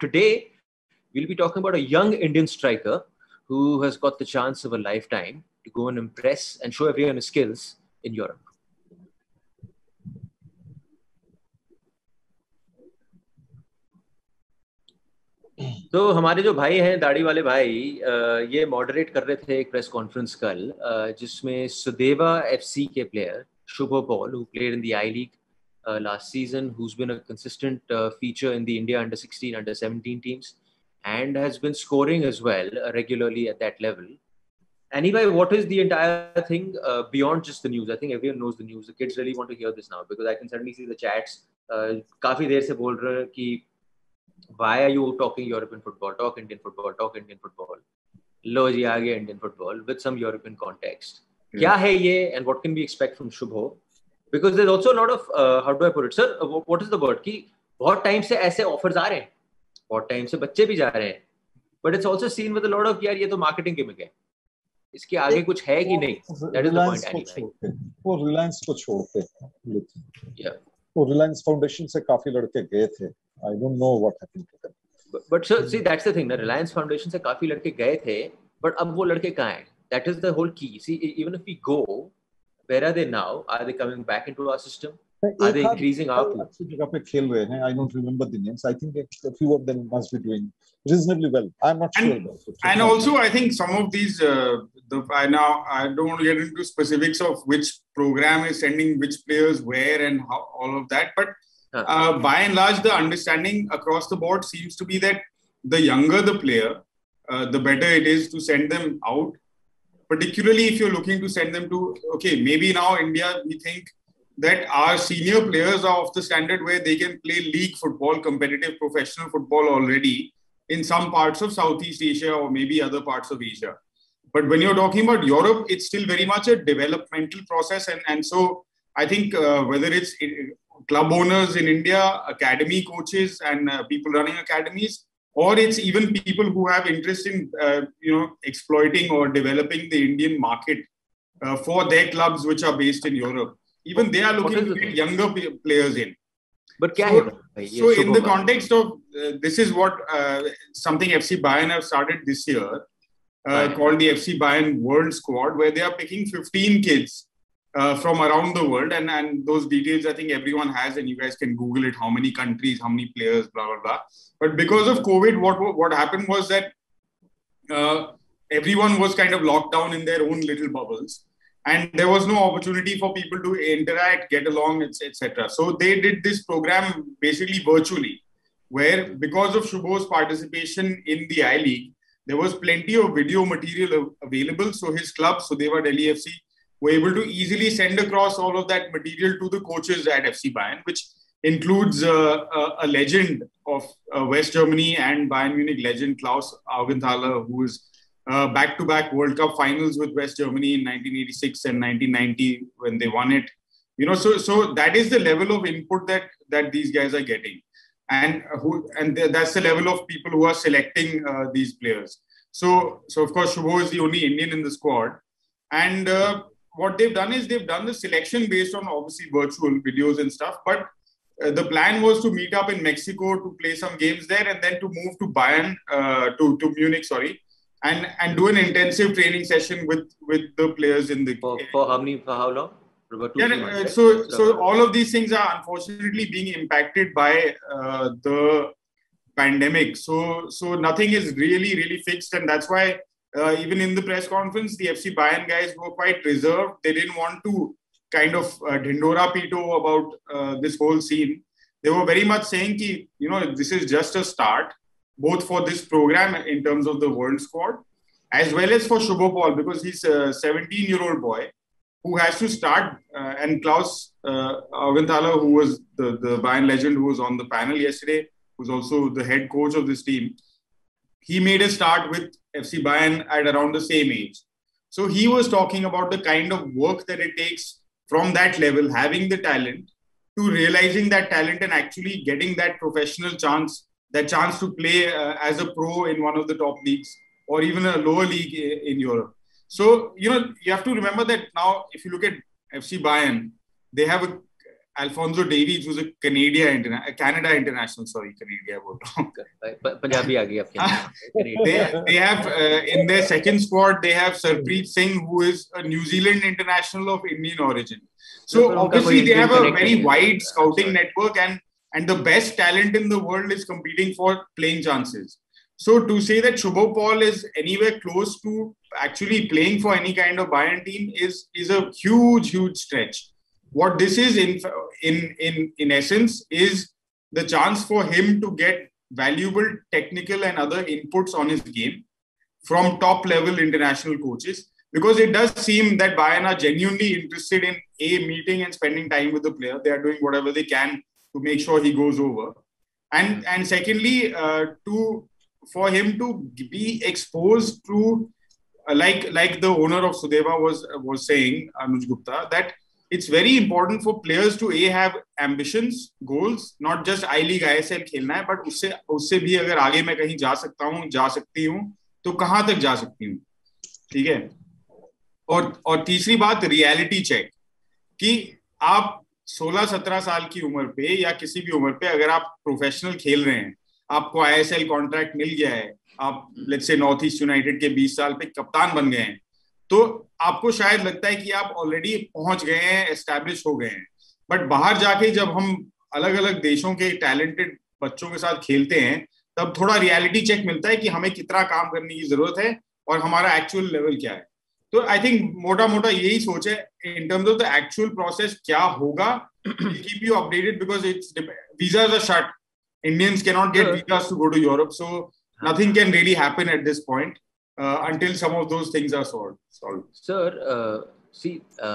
today we'll be talking about a young Indian striker who has got the chance of a lifetime to go and impress and show everyone his skills in Europe. तो हमारे जो भाई हैं दाढ़ी वाले भाई ये moderate कर रहे थे एक प्रेस कॉन्फ्रेंस कल जिसमें सुदेवा एफसी के player Shubho Paul, who played in the I-League last season, who's been a consistent feature in the India under-16, under-17 teams, and has been scoring as well regularly at that level. Anyway, what is the entire thing beyond just the news? I think everyone knows the news. The kids really want to hear this now because I can suddenly see the chats. काफी देर से बोल रहे हैं कि why are you talking European football? Talk Indian football. Talk Indian football. लो जी आ गया Indian football with some European context. क्या है ये and what can we expect from Shubho? Because there's also a lot of how do I put it, sir? What is the word? कि बहुत time से ऐसे offers आ रहे हैं, बहुत टाइम से बच्चे भी जा रहे हैं, but it's also seen with a lot of यार ये तो marketing gimmick है. इसके आगे कुछ है कि नहीं? That is the point. Anyway. वो Reliance को छोड़ते हैं. Yeah. वो Reliance Foundation से काफी लड़के गए थे. I don't know what happened to them. But sir, see that's the thing. The Reliance Foundation से काफी लड़के गए थे, but अब वो लड़के कहाँ हैं? That is the whole key. See, even if we go, where are they now? Are they coming back into our system? Are they increasing our pool? I don't remember the names. I think a few of them must be doing reasonably well. I'm not sure about it. And also, I think some of these, I don't want to get into specifics of which program is sending which players where and how, all of that. But by and large, the understanding across the board seems to be that the younger the player, the better it is to send them out. Particularly if you're looking to send them to, okay, maybe now India, we think that our senior players are of the standard where they can play league football, competitive professional football already in some parts of Southeast Asia or maybe other parts of Asia. But when you're talking about Europe, it's still very much a developmental process. And so I think whether it's club owners in India, academy coaches and people running academies, or it's even people who have interest in, exploiting or developing the Indian market for their clubs which are based in Europe. Even they are looking to get younger players in. But so in the context of this is what something FC Bayern have started this year called the FC Bayern World Squad, where they are picking 15 kids from around the world. And those details, I think everyone has, and you guys can Google it, how many countries, how many players, blah, blah, blah. But because of COVID, what happened was that everyone was kind of locked down in their own little bubbles. And there was no opportunity for people to interact, get along, etc. So they did this program basically virtually, where because of Shubho's participation in the I-League, there was plenty of video material available. So his club, Sudeva Delhi FC, were able to easily send across all of that material to the coaches at FC Bayern, which includes a legend of West Germany and Bayern Munich legend Klaus Augenthaler, who is back-to-back World Cup finals with West Germany in 1986 and 1990 when they won it. So that is the level of input that these guys are getting, and that's the level of people who are selecting these players. So of course Shubho is the only Indian in the squad, and what they've done is they've done the selection based on obviously virtual videos and stuff, but the plan was to meet up in Mexico to play some games there and then to move to Bayern, to Munich, and do an intensive training session with the players in the... For how long? So all of these things are unfortunately being impacted by the pandemic. So nothing is really fixed, and that's why even in the press conference, the FC Bayern guys were quite reserved. They didn't want to kind of Dhindora Pito about this whole scene. They were very much saying that, this is just a start, both for this program in terms of the World Squad, as well as for Shubho Paul, because he's a 17-year-old boy who has to start. And Klaus Augenthaler, who was the Bayern legend who was on the panel yesterday, who's also the head coach of this team, he made a start with FC Bayern at around the same age. So he was talking about the kind of work that it takes from that level, having the talent, to realizing that talent and actually getting that professional chance, that chance to play as a pro in one of the top leagues or even a lower league in Europe. So, you have to remember that now, if you look at FC Bayern, they have Alfonso Davies, who's a Canada international. Sorry, Canada बोल रहा हूँ. पंजाबी आ गई आपके. They have in their second squad they have Sarpreet Singh, who is a New Zealand international of Indian origin. So obviously they have a very wide scouting network, and the best talent in the world is competing for playing chances. So to say that Shubho Paul is anywhere close to actually playing for any kind of Bayern team is a huge stretch. What this is in essence is the chance for him to get valuable technical and other inputs on his game from top level international coaches, because it does seem that Bayern are genuinely interested in meeting and spending time with the player. They are doing whatever they can to make sure he goes over, and secondly for him to be exposed to like the owner of Sudeva was saying, Anuj Gupta, that it's very important for players to have ambitions, goals, not just I League, ISL खेलना है, but उससे भी अगर आगे मैं कहीं जा सकती हूँ, तो कहाँ तक जा सकती हूँ, ठीक है. और तीसरी बात, रियलिटी चेक, कि आप 16-17 साल की उम्र पे या किसी भी उम्र पे अगर आप प्रोफेशनल खेल रहे हैं, आपको ISL कॉन्ट्रैक्ट मिल गया है, आप let's say north east United के 20 साल पे कप्तान बन गए हैं, तो आपको शायद लगता है कि आप ऑलरेडी पहुंच गए हैं, एस्टैब्लिश हो गए हैं. बट बाहर जाके जब हम अलग अलग देशों के टैलेंटेड बच्चों के साथ खेलते हैं, तब थोड़ा रियलिटी चेक मिलता है कि हमें कितना काम करने की जरूरत है और हमारा एक्चुअल लेवल क्या है. तो आई थिंक मोटा यही सोच है in terms of the actual process क्या होगा. Keep you updated because it's visas are shut. Indians cannot get visas to go to Europe, so nothing can really happen at this point until some of those things are solved. Sir, see,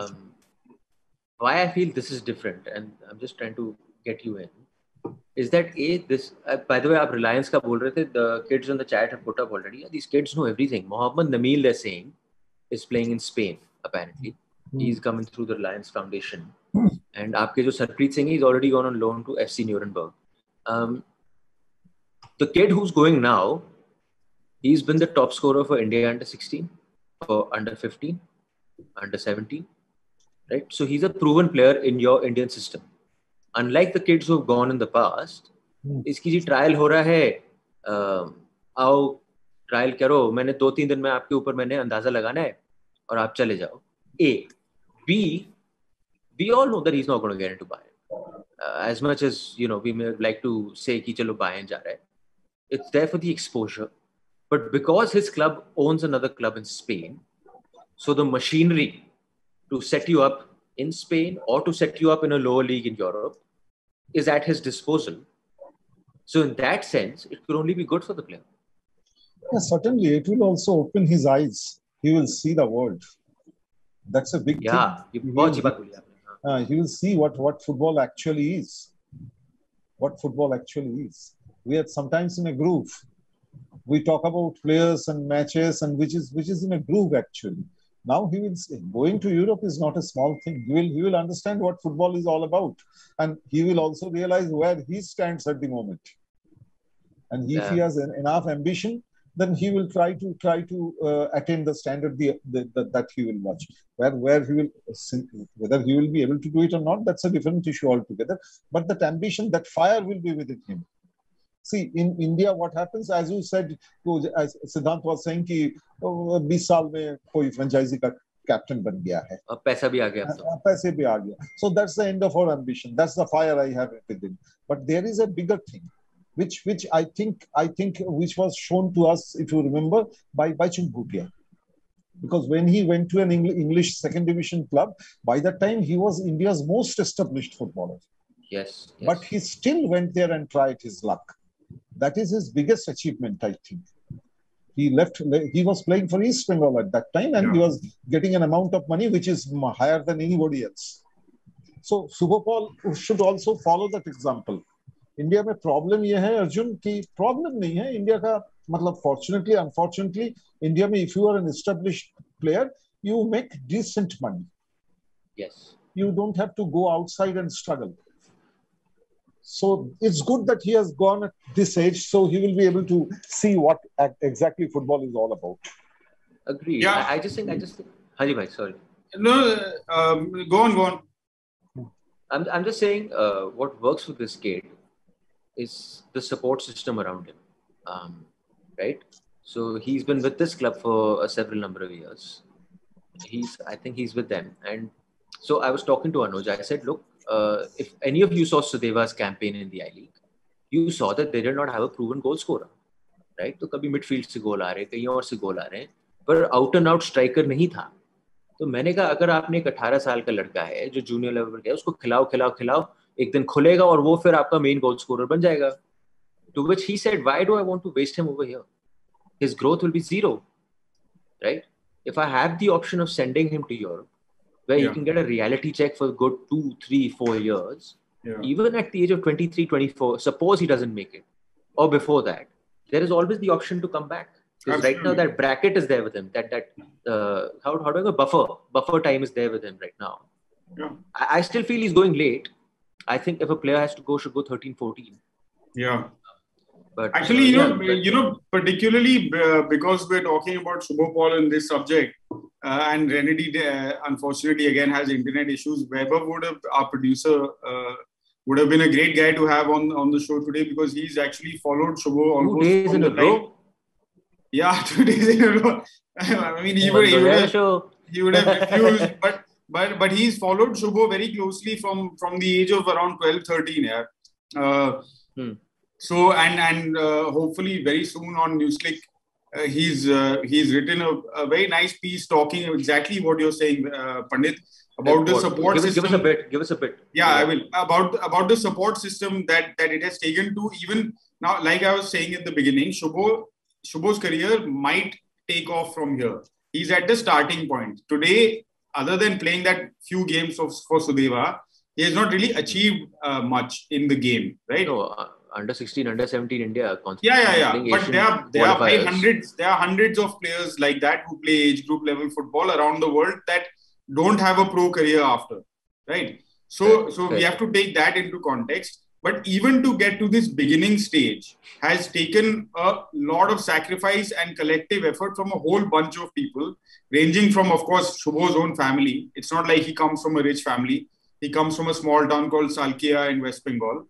why I feel this is different, and I'm just trying to get you in, is that this by the way, आप Reliance का बोल रहे थे, the kids on the chat have put up already. These kids know everything. Mohammad Nabil, they're saying, is playing in Spain apparently. He's coming through the Reliance Foundation, and आपके जो Sarpreet Singh, he's already gone on loan to FC Nuremberg. The kid who's going now, he's been the top scorer for India under 16, for under 15, under 17, right? So he's a proven player in your Indian system. Unlike the kids who've gone in the past, इसकी जी trial हो रहा है, आओ trial करो, मैंने 2-3 दिन में आपके ऊपर मैंने अंदाजा लगाना है और आप चले जाओ. A. B. We all know that he's not going to get into Bayern. As much as, we may like to say कि चलो Bayern जा रहा है. It's there for the exposure. But because his club owns another club in Spain, so the machinery to set you up in Spain or to set you up in a lower league in Europe is at his disposal. So in that sense, it could only be good for the player. Yeah, certainly. It will also open his eyes. He will see the world. That's a big thing. He will see what football actually is. What football actually is. We are sometimes in a groove. We talk about players and matches, and which is in a groove actually. Now he will see, going to Europe is not a small thing. He will understand what football is all about, and he will also realize where he stands at the moment. And if he has enough ambition, then he will try to attain the standard that he will watch. Where he will, whether he will be able to do it or not, that's a different issue altogether. But that ambition, that fire will be within him. See, in India, what happens, as you said, as Siddhant was saying, कि 20 साल में कोई franchisee का captain बन गया है. पैसा भी आ गया. पैसे भी आ गया. So that's the end of our ambition. That's the fire I have within. But there is a bigger thing, which I think which was shown to us, if you remember, by Baichung Bhutia. Because when he went to an English second division club, by that time he was India's most established footballer. Yes. But he still went there and tried his luck. That is his biggest achievement, I think. He was playing for East Bengal at that time, and he was getting an amount of money which is higher than anybody else. So Shubho Paul should also follow that example. India में problem ये है, अर्जुन, कि problem नहीं है India का, मतलब fortunately, unfortunately, India में if you are an established player, you make decent money. Yes. You don't have to go outside and struggle. So it's good that he has gone at this age, so he will be able to see what exactly football is all about. Agreed. Yeah. I just think. Haji bhai, sorry. No, go on. I'm just saying what works for this kid is the support system around him, right? So he's been with this club for a several number of years. I think he's with them. And so I was talking to Anuj. I said, look, if any of you saw Sudeva's campaign in the I-League, you saw that they did not have a proven goal scorer, right? तो कभी midfield से गोल आ रहे, कहीं और से गोल आ रहे हैं, पर out and out striker नहीं था. तो मैंने कहा अगर आपने एक 18 साल का लड़का है जो जूनियर लेवल पर गया, उसको खिलाओ, एक दिन खुलेगा और वो फिर आपका मेन गोल स्कोरर बन जाएगा. To which he said, why do I want to waste him over here? His growth will be zero, right? If I have the option of sending him to Europe, where he can get a reality check for a good 2, 3, 4 years, even at the age of 23, 24, suppose he doesn't make it, or before that, there is always the option to come back. Because right now that bracket is there with him. How do I go? Buffer time is there with him right now. Yeah. I still feel he's going late. I think if a player has to go, should go 13, 14. Yeah. But actually, you know, particularly because we're talking about Subhopol in this subject, and Renedy, unfortunately, again has internet issues. Weber our producer, would have been a great guy to have on the show today because he's actually followed Shubho almost 2 days in a row. Yeah, 2 days in a row. I mean, he would have refused, but he's followed Shubho very closely from the age of around 12, 13. Yeah. So and hopefully very soon on Newslick, he's written a very nice piece talking exactly what you're saying, Pandit, about the support system. Give us a bit. Yeah, I will. About the support system that it has taken to even now, like I was saying at the beginning, Shubho's career might take off from here. He's at the starting point. Today, other than playing that few games for Sudeva, he has not really achieved much in the game, right? No, under 16, under 17 India. Yeah. But there are hundreds of players like that who play age group level football around the world that don't have a pro career after, right? So we have to take that into context. But even to get to this beginning stage has taken a lot of sacrifice and collective effort from a whole bunch of people, ranging from, of course, Shubho's own family. It's not like he comes from a rich family. He comes from a small town called Salkia in West Bengal,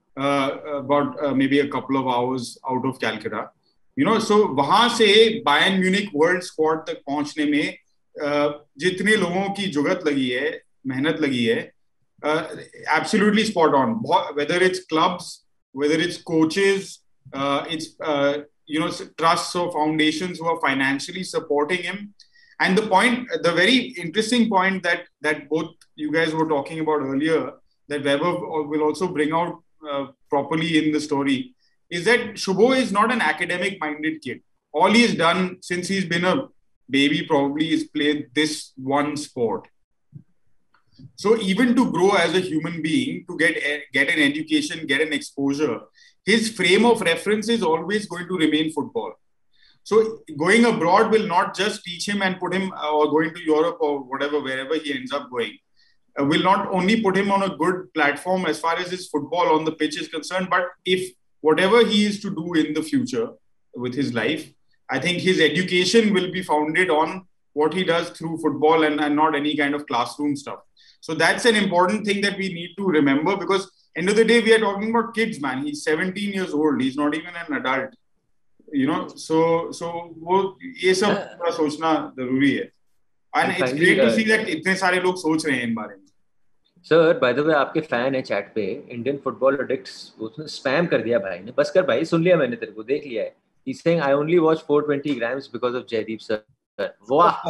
about maybe a couple of hours out of Calcutta. You know, so वहाँ से Bayern Munich World Squad तक पहुँचने में जितने लोगों की जुगत लगी है, मेहनत लगी है, absolutely spot on. Whether it's clubs, whether it's coaches, it's trusts or foundations who are financially supporting him. And the very interesting point that both you guys were talking about earlier, that Weber will also bring out properly in the story, is that Shubho is not an academic-minded kid. All he's done since he's been a baby probably is played this one sport. So even to grow as a human being, to get an education, get an exposure, his frame of reference is always going to remain football. So going abroad will not just teach him and put him, or going to Europe or whatever, wherever he ends up going, will not only put him on a good platform as far as his football on the pitch is concerned, but if whatever he is to do in the future with his life, I think his education will be founded on what he does through football and not any kind of classroom stuff. So that's an important thing that we need to remember, because end of the day, we are talking about kids, man. He's 17 years old. He's not even an adult. You know, so वो ये सब थोड़ा सोचना जरूरी है. And it's great to see that इतने सारे लोग सोच रहे हैं इन बारे में. Sir, by the way, आपके फैन है चैट पे, इंडियन फुटबॉल एडिक्ट्स, उसने स्पैम कर दिया भाई ने. बस कर भाई, सुन लिया मैंने, तेरे को देख लिया है. He's saying I only watch 420 grams because of Jaideep sir. वाह.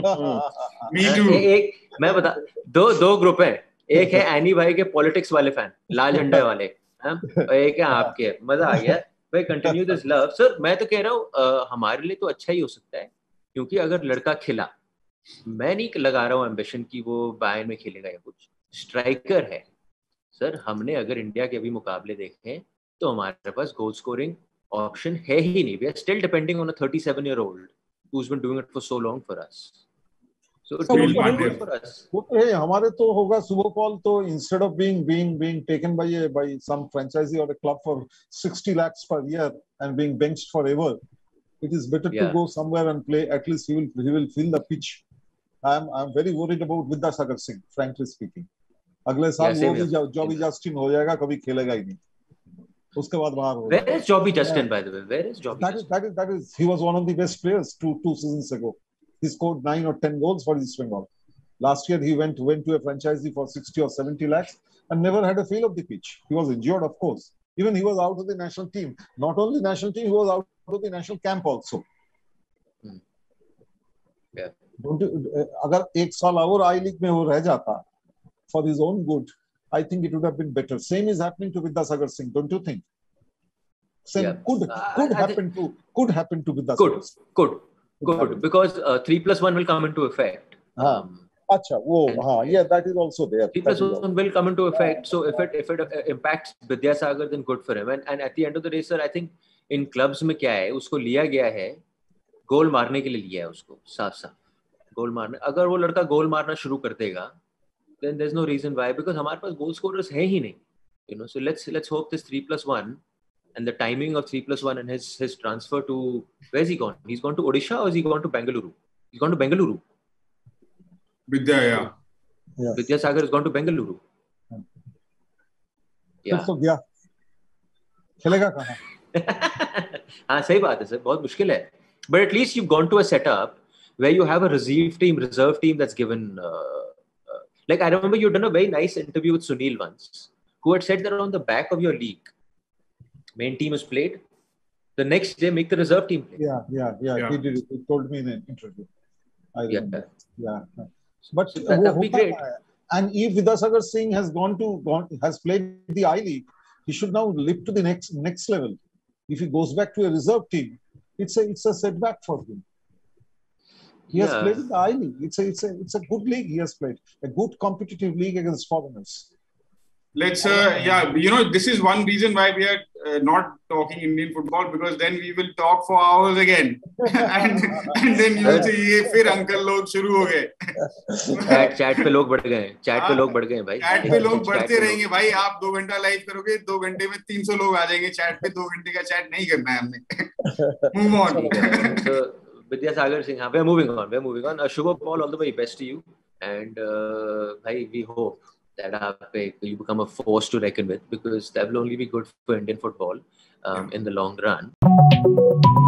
Me too. एक मैं बता, दो ग्रुप है. एक है एनी भाई के पॉलिटिक्स वाले फैन, लाल झंडे वाले, और एक है आपके. मजा आ गया भाई. Continue this love. सर मैं तो कह रहा हूँ हमारे लिए तो अच्छा ही हो सकता है, क्योंकि अगर लड़का खिला, मैं नहीं लगा रहा हूँ एम्बिशन की वो बायर्न में खेलेगा या कुछ. स्ट्राइकर है सर. हमने अगर इंडिया के अभी मुकाबले देखे तो हमारे पास गोल स्कोरिंग ऑप्शन है ही नहीं. We are still depending on a 37-year-old who's been doing it for so long for us. So it's really good for us. वो तो है. हमारे तो होगा Subhopol तो instead of being taken by some franchisee or a club for 60 lakhs per year and being benched forever, it is better to go somewhere and play. At least he will feel the pitch. I'm very worried about Vidyasagar Singh, frankly speaking. अगले साल वो भी जॉबी Justin हो जाएगा, कभी खेलेगा ही नहीं, उसके बाद बाहर हो जाएगा। Where is Jobby Justin, by the way? Where is Jobby Justin? That is he was one of the best players two seasons ago. He scored 9 or 10 goals for East Bengal. Last year he went to a franchisee for 60 or 70 lakhs and never had a feel of the pitch. He was injured, of course. Even he was out of the national team. Not only national team, he was out of the national camp also. Yeah. अगर एक साल और आई league में वो रह जाता for his own good, I think it would have been better. Same is happening to Vidyasagar Singh, don't you think? Same could happen to Vidyasagar Singh. Could because 3+1 will come into effect. Yeah, that is also there. 3+1 will come into effect. So if it impacts Vidyasagar, then good for him. And at the end of the day, sir, I think in clubs में क्या है, उसको लिया गया है गोल मारने के लिए लिया है उसको, साफ गोल मारने. अगर वो लड़का गोल मारना शुरू कर देगा, then there's no reason why, because हमारे पास गोल स्कोरर्स है ही नहीं, you know. So let's hope this 3+1 and the timing of 3+1 and his transfer to, where's he gone? He's gone to Odisha or is he gone to Bengaluru? He's gone to Bengaluru. Vidyasagar has gone to Bengaluru. Yeah. तो गया खेलेगा कहाँ? हाँ सही बात है sir, बहुत मुश्किल है. But at least you've gone to a setup where you have a reserve team that's given. Like I remember you've done a very nice interview with Sunil once, who had said that on the back of your league, main team is played, the next day make the reserve team play. Yeah. He did it. He told me in an interview. I remember. Yeah. But so that would be great. And if Vidyasagar Singh has has played the I League, he should now lift to the next level. If he goes back to a reserve team, it's a setback for him. He has played in the I League. It's a good league. He has played a good competitive league against foreigners. Let's this is one reason why we are not talking Indian football, because then we will talk for hours again, and then you will say ये फिर uncle लोग शुरू हो गए. Chat पे लोग बढ़ गए भाई. चैट पे लोग बढ़ते रहेंगे भाई. आप 2 घंटा लाइव करोगे, 2 घंटे में 300 लोग आ जाएंगे चैट पे. 2 घंटे का चैट नहीं करना है हमने. Move on. So Vidyasagar Singh, we're moving on. Shubha Paul, all the very best to you, and bhai, we hope that you become a force to reckon with, because that will only be good for Indian football in the long run.